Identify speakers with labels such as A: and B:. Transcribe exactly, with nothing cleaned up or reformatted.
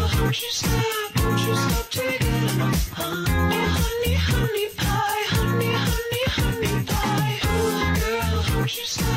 A: don't you stop, don't you stop taking my honey, honey, honey pie, honey, honey, honey pie. Ooh, girl, don't you stop.